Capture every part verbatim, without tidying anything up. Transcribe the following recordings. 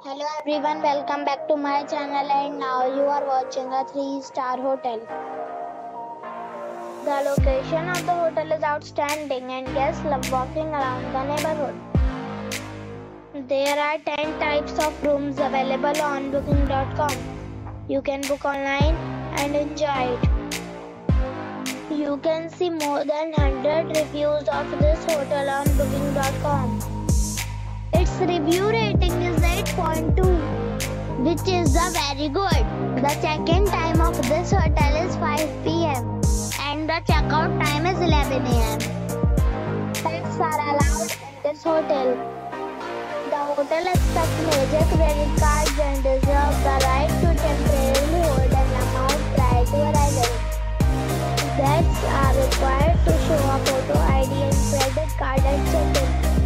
Hello everyone, welcome back to my channel and now you are watching a three star hotel. The location of the hotel is outstanding and guests love walking around the neighborhood. There are ten types of rooms available on booking dot com. You can book online and enjoy it. You can see more than one hundred reviews of this hotel on booking dot com. Its review rating is eight point two, which is a very good. The check-in time of this hotel is five p m and the checkout time is eleven a m Pets are allowed in this hotel. The hotel accepts major credit cards and reserves the right to temporarily hold an amount prior to arrival. Guests are required to show a photo I D and credit card at check-in.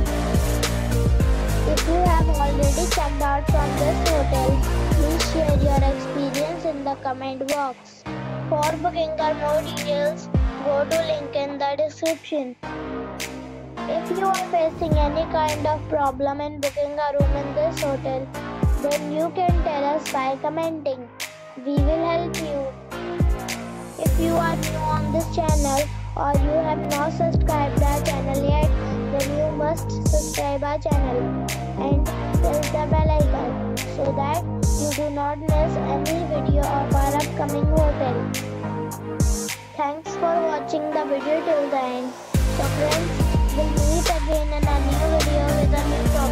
If you have already checked out from this hotel, please share your experience in the comment box. For booking or more details, go to link in the description. If you are facing any kind of problem in booking a room in this hotel, then you can tell us by commenting. We will help you. If you are new on this channel or you have not subscribed our channel yet, then you must subscribe our channel and press the bell icon so that you do not miss any video of our upcoming hotel. Thanks for watching the video till the end. So friends, we'll meet again in a new video with a new topic.